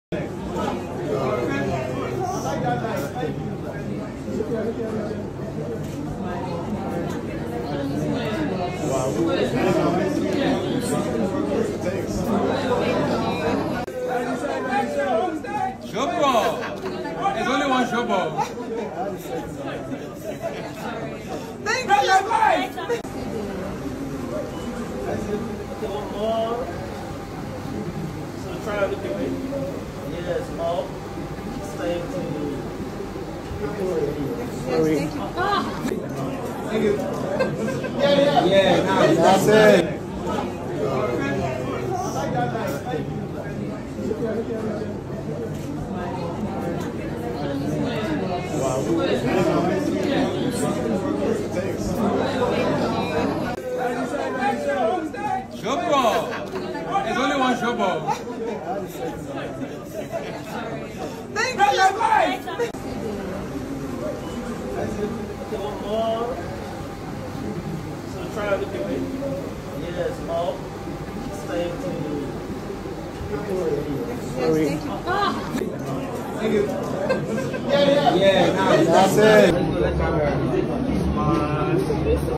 Showball! There's only one showball. Thank you. One more. So try to do it. Yes, more. Same to you. Thank you. Yeah, nice. That's it. Showball! There's only one showball. Thank you. One more. So try to do it. Yes, more. Same to you. Thank you. Yeah, nice. That's it.